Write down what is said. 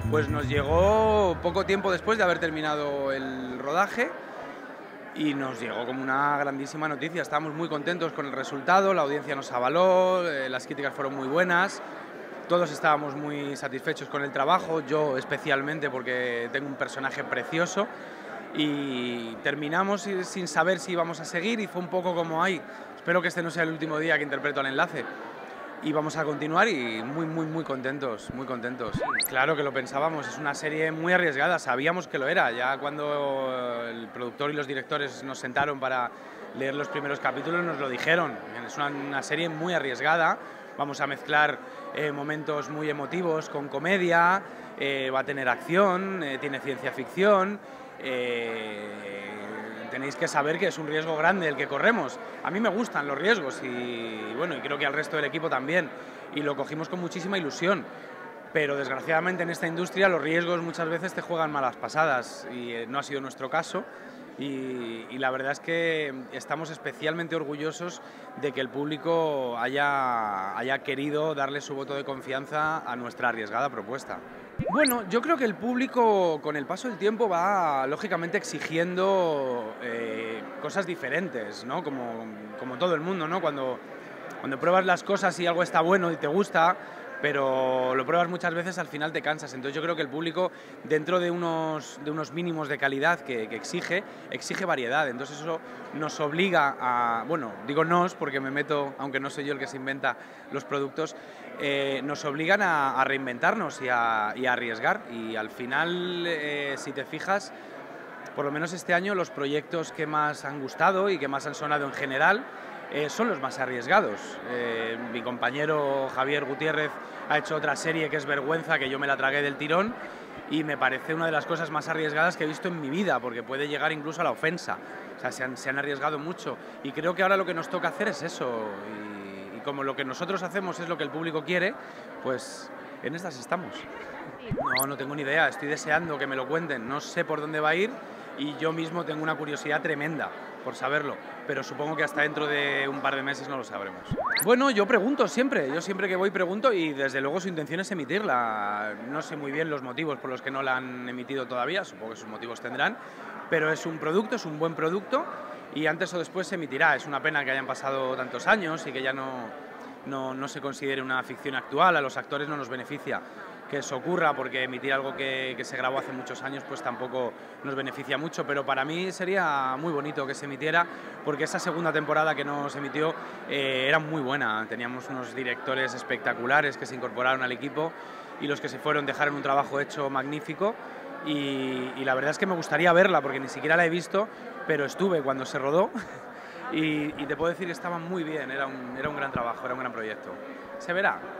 Pues nos llegó poco tiempo después de haber terminado el rodaje y nos llegó como una grandísima noticia. Estábamos muy contentos con el resultado, la audiencia nos avaló, las críticas fueron muy buenas, todos estábamos muy satisfechos con el trabajo, yo especialmente porque tengo un personaje precioso, y terminamos sin saber si íbamos a seguir y fue un poco como, ay, espero que este no sea el último día que interpreto al Enlace. Y vamos a continuar y muy contentos, muy contentos. Claro que lo pensábamos, es una serie muy arriesgada, sabíamos que lo era, ya cuando el productor y los directores nos sentaron para leer los primeros capítulos nos lo dijeron, es una serie muy arriesgada, vamos a mezclar momentos muy emotivos con comedia, va a tener acción, tiene ciencia ficción, tenéis que saber que es un riesgo grande el que corremos. A mí me gustan los riesgos y bueno, y creo que al resto del equipo también. Y lo cogimos con muchísima ilusión. Pero desgraciadamente en esta industria los riesgos muchas veces te juegan malas pasadas y no ha sido nuestro caso. Y la verdad es que estamos especialmente orgullosos de que el público haya querido darle su voto de confianza a nuestra arriesgada propuesta. Bueno, yo creo que el público con el paso del tiempo va lógicamente exigiendo cosas diferentes, ¿no? Como todo el mundo, ¿no? Cuando pruebas las cosas y algo está bueno y te gusta, pero lo pruebas muchas veces, al final te cansas. Entonces yo creo que el público, dentro de unos mínimos de calidad que exige variedad. Entonces eso nos obliga a, bueno, digo nos porque me meto, aunque no soy yo el que se inventa los productos, nos obligan a reinventarnos y a arriesgar. Y al final, si te fijas, por lo menos este año los proyectos que más han gustado y que más han sonado en general son los más arriesgados. Mi compañero Javier Gutiérrez ha hecho otra serie que es Vergüenza, que yo me la tragué del tirón y me parece una de las cosas más arriesgadas que he visto en mi vida, porque puede llegar incluso a la ofensa. O sea, se han arriesgado mucho y creo que ahora lo que nos toca hacer es eso. Y como lo que nosotros hacemos es lo que el público quiere, pues en estas estamos. No tengo ni idea, estoy deseando que me lo cuenten, no sé por dónde va a ir y yo mismo tengo una curiosidad tremenda por saberlo, pero supongo que hasta dentro de un par de meses no lo sabremos. Bueno, yo pregunto siempre, yo siempre que voy pregunto y desde luego su intención es emitirla. No sé muy bien los motivos por los que no la han emitido todavía, supongo que sus motivos tendrán, pero es un producto, es un buen producto y antes o después se emitirá. Es una pena que hayan pasado tantos años y que ya no se considere una ficción actual, a los actores no nos beneficia que eso ocurra, porque emitir algo que se grabó hace muchos años pues tampoco nos beneficia mucho, pero para mí sería muy bonito que se emitiera, porque esa segunda temporada que nos emitió era muy buena, teníamos unos directores espectaculares que se incorporaron al equipo y los que se fueron dejaron un trabajo hecho magnífico y la verdad es que me gustaría verla, porque ni siquiera la he visto, pero estuve cuando se rodó y te puedo decir que estaba muy bien, era un gran trabajo, era un gran proyecto. Se verá.